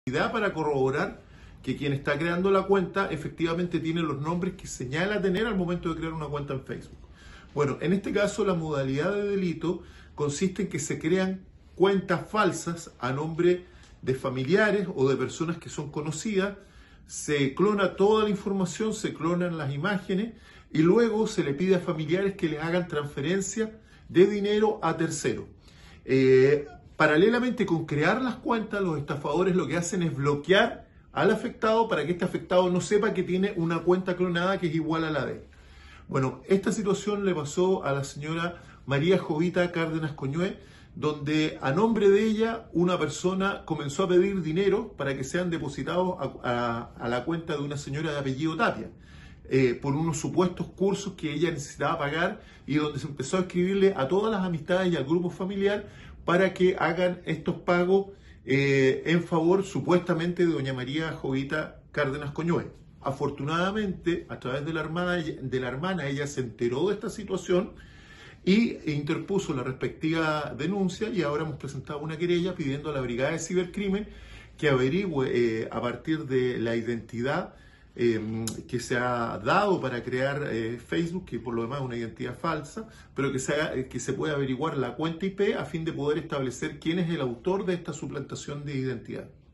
para corroborar que quien está creando la cuenta efectivamente tiene los nombres que señala tener al momento de crear una cuenta en Facebook. Bueno, en este caso la modalidad de delito consiste en que se crean cuentas falsas a nombre de familiares o de personas que son conocidas, se clona toda la información, se clonan las imágenes y luego se le pide a familiares que les hagan transferencia de dinero a terceros. Paralelamente con crear las cuentas, los estafadores lo que hacen es bloquear al afectado para que este afectado no sepa que tiene una cuenta clonada que es igual a la de él. Bueno, esta situación le pasó a la señora María Jovita Cárdenas Coñué, donde a nombre de ella una persona comenzó a pedir dinero para que sean depositados a la cuenta de una señora de apellido Tapia, por unos supuestos cursos que ella necesitaba pagar y donde se empezó a escribirle a todas las amistades y al grupo familiar para que hagan estos pagos en favor supuestamente de doña María Jovita Cárdenas Coñué. Afortunadamente, a través de la hermana, ella se enteró de esta situación y interpuso la respectiva denuncia y ahora hemos presentado una querella pidiendo a la Brigada de Cibercrimen que averigüe a partir de la identidad que se ha dado para crear Facebook, que por lo demás es una identidad falsa, pero que se pueda averiguar la cuenta IP a fin de poder establecer quién es el autor de esta suplantación de identidad.